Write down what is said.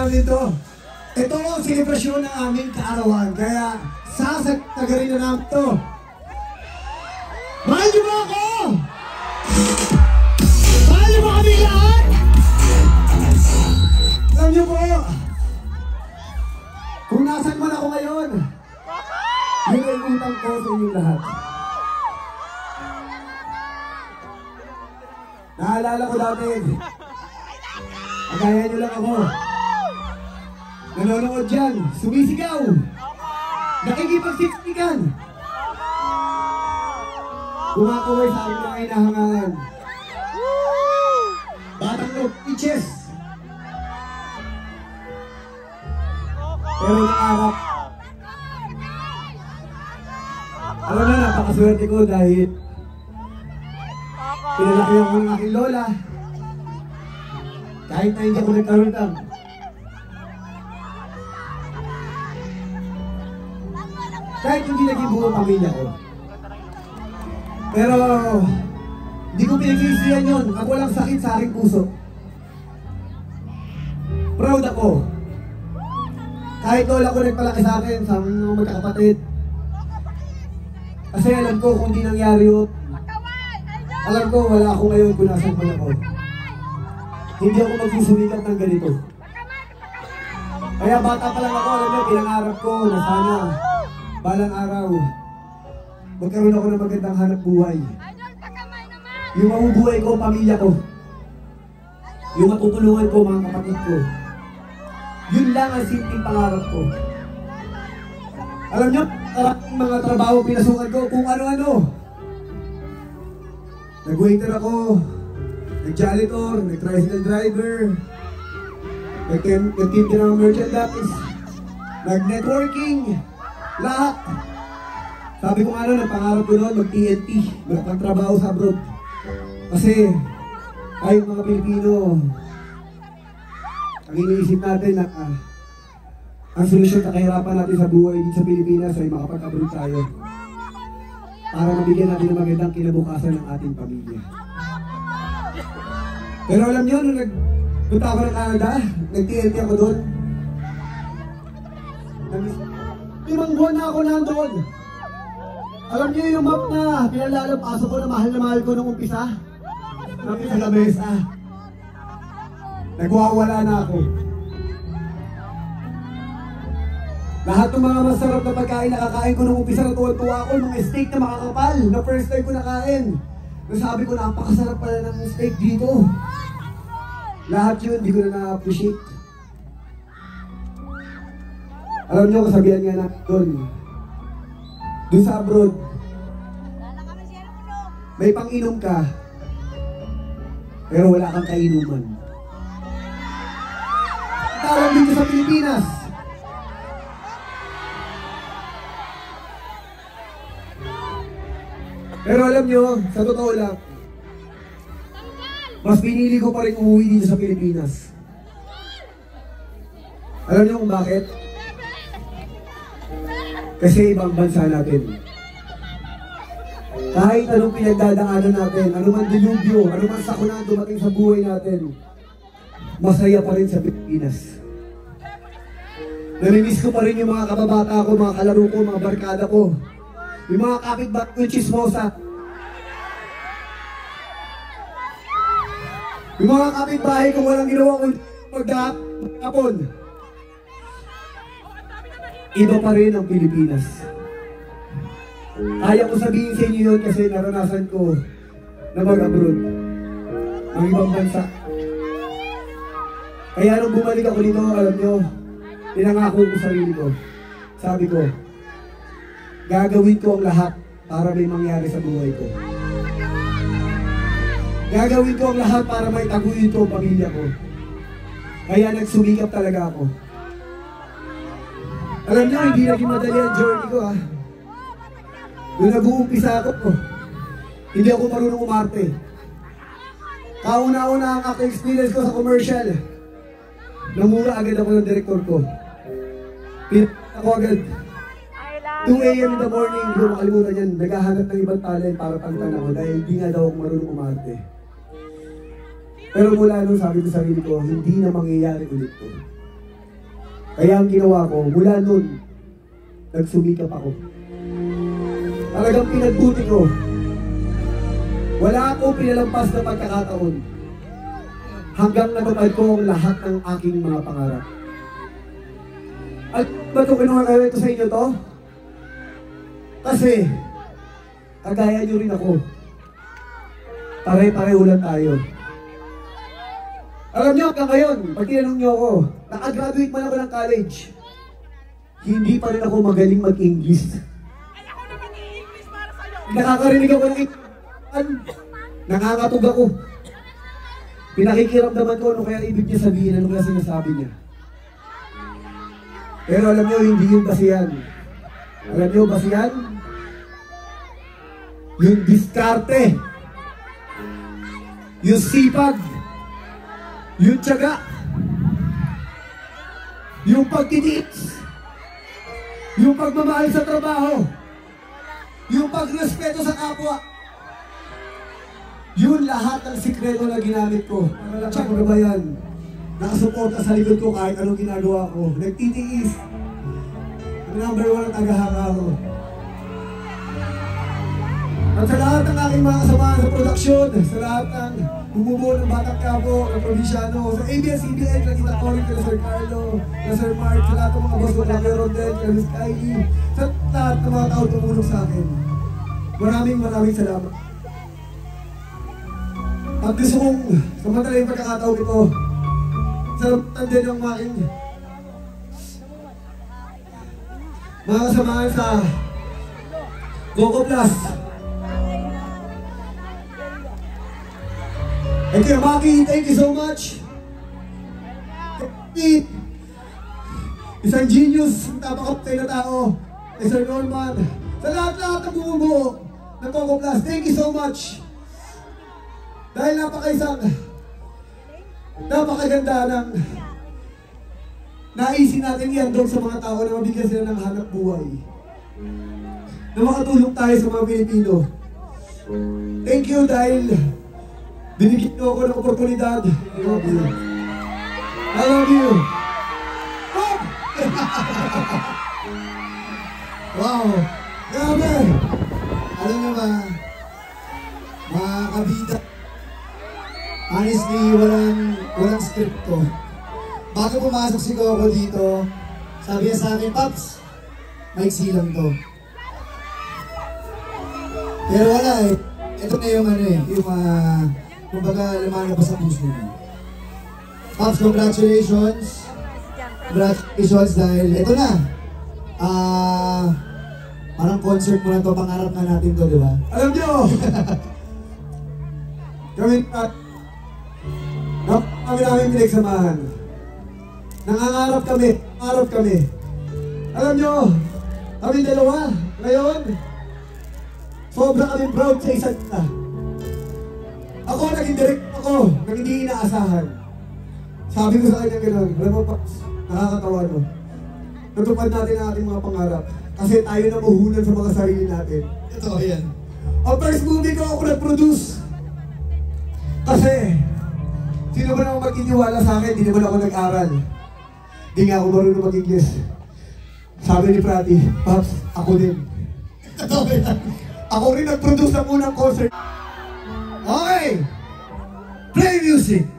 naman ito. Ito ang selebrasyon ng aming kaarawan. Kaya sasagtagarin na namin ito. Mahal niyo ba ako? Mahal niyo ba kami lahat? Alam niyo po, kung nasan man ako ngayon, yun ay utang ko sa inyong lahat. Naalala ko dati, kagaya nyo lang ako. Nanonood dyan, sumisigaw, nakikipagsiksikan, kumakaway sa aking mga inahangalan. Batang no pitches. Pero nangarap. Alam na, napakaswerte ko dahil pinalaki ako ng aking lola. Kahit na hindi ako nagkarutang. Kahit hindi naging buong pamilya ko. Pero hindi ko pinagsisiyan yun. Ako walang sakit sa aking puso. Proud ako. Kahit lola ko nagpalaki sa akin, sa mga magkakapatid. Kasi alam ko kung di nangyari yun, alam ko wala ako ngayon kung nasan man ako. Hindi ako magsusumikat ng ganito. Kaya bata pa lang ako, alam niyo, pinangarap ko na sana balang araw magkaroon ako ng magandang hanap buhay. Yung mabubuhay ko, pamilya ko. Yung matutulungan ko, mga kapatid ko. Yun lang ang simpleng pangarap ko. Alam niyo, maraming mga trabaho pinasukan ko kung ano-ano. Nag-waiter ako, nag-janitor, nag-tricycle driver, nag-tintin ng merchandise, nag-networking, lahat. Sabi ko nga pangarap ko noon mag-TNT, magpagtrabaho sa abroad. Kasi, kahit mga Pilipino, ang iniisip natin na ang solusyon sa kahirapan natin sa buhay dito sa Pilipinas ay makapag-abroad tayo para mabigyan natin ng magandang kinabukasan ng ating pamilya. Pero alam niyo, nung nagpunta ako ng Canada, nag-TNT ako doon. 5 buwan na ako nandoon. Alam niyo yung map na pinalalapasok ko na mahal ko nung umpisa? Sa lamesa. Nagwawala na ako. Lahat ng mga masarap na pagkain na kakain ko nung umpisa na tuwa ako, mga steak na makakapal na first time ko nakain. Nasabi ko, napakasarap pala ng steak dito. Lahat yun, di ko na na-appreciate. Alam niyo, kasabihan nga natin doon sa abroad, may pang-inom ka, pero wala kang kainuman. Tawag dito sa Pilipinas. Pero alam nyo, sa totoo lang, mas pinili ko pa rin umuwi dito sa Pilipinas. Alam nyo kung bakit? Kasi ibang bansa natin. Kahit anong pinagdadaanan natin, anumang dilubyo, anumang sakuna dumating sa buhay natin, masaya pa rin sa Pilipinas. Namimiss ko pa rin yung mga kababata ko, mga kalaro ko, mga barkada ko. Yung mga kapitbahay ko, chismosa. Yung mga kapitbahay ko, walang ginawa kung magdahapon. Iba pa rin ang Pilipinas. Kaya ko sabihin sa inyo yun kasi naranasan ko na mag-abroad ng ibang bansa. Kaya nung bumalik ako dito, alam nyo, pinangako ko sarili ko. Sabi ko, gagawin ko ang lahat para may mangyari sa buhay ko. Gagawin ko ang lahat para may taguyod ko ang pamilya ko. Kaya nagsumikap talaga ako. Alam niyo, hindi naging madali ang journey ko Nung nag-uumpisa ako, hindi ako marunong umarte. Kauna-una ang aking experience ko sa commercial. Namura agad ako ng director ko. Pinag ako agad. 2 AM in the morning, hindi ko makalimutan yan. Naghahanap ng ibang talent para pagtan ako dahil hindi nga daw ako marunong umarte. Pero mula nung sabi ko sa sarili ko, hindi na mangyayari ulit ko. Kaya ang ginawa ko, mula nun, nagsumikap ako. Talagang pinagbuti ko. Wala akong pinalampas na pagkakataon hanggang natupad ko ang lahat ng aking mga pangarap. At ba't ko kinuha kayo ito sa inyo to? Kasi, kagaya nyo rin ako. Pare-pareho lang tayo. Alam nyo, hanggang ngayon, pag tinanong nyo ako, nakagraduate man ako ng college, hindi pa rin ako magaling mag-English. Ay, ako na mag-i-English para sa'yo! Nakakarinig ako ng nangangatog ako. Pinakikiramdaman ko ano kaya ibig niya sabihin, ano kaya sinasabi niya. Pero alam nyo, hindi yun basihan. Alam nyo, basihan? Yung diskarte. Yung sipag. Yung tiyaga. Yung pagtitiis. Yung pagmamahal sa trabaho. Yung pagrespeto sa kapwa. Yun lahat ang sikreto na ginamit ko. Tsaka ano ba yan? Nakasuporta sa likod ko kahit anong ginagawa ko. Nagtitiis. Ang number 1 ang tagahanga ko. At sa lahat ng aking mga kasamahan sa produksyon, sa lahat ng bumubuo ng Batang Quiapo, ng Provinciano, sa ABS-CBN, nakita ko rin kay Sir Carlo, kay Sir Mark, sa lahat ng mga boss ko, kay Rodel, kay Miss Kylie, sa lahat ng mga tao tumulong sa akin. Maraming salamat. At gusto kong samantala yung pagkakataon ito, salamatan din ang aking mga kasamahan sa Coco Plus. And kay Maki, thank you so much. Isang genius, napakapatay na tao. Kay Sir Norman. Sa lahat-lahat ng bumubuo ng Coco Plus, thank you so much. Dahil napakaganda ng naisin natin yan doon sa mga tao na mabigyan sila ng hanap buhay. Na makatulong tayo sa mga Pilipino. Thank you dahil binigyan niyo ako ng oportunidad. I love you. I love you. Oh! Wow! Grabe! Alam nyo ba, mga kabida, honestly, walang script to. Bago pumasok si Coco dito, sabi niya sa akin, Paps, maiksi lang to. Pero wala eh. Ito na yung kumbaga laman na pa sa puso mo. Paps, congratulations. Congratulations dahil ito na. Parang concert mo na to, pangarap na natin to, di ba? Alam nyo! Kami namin pinagsamahan. Nangangarap kami. Alam nyo, kami dalawa, ngayon, sobra kami proud sa isa't isa. Ako, naging direct ako, nang hindi inaasahan. Sabi ko sa kanya gano'n, alam mo, Paps, nakakatawa no. Natupad natin ang ating mga pangarap. Kasi tayo na mahunan sa mga sarili natin. Ito, yan. Ang first movie ko ako nag-produce. Kasi, sino ba naman magkiniwala sa akin, di naman ako nag-aral. Di nga ako marunong mag-English. Sabi ni Prati, Paps, ako din. Ito, yan. Ako rin nag-produce ng unang concert. Okay! Play music!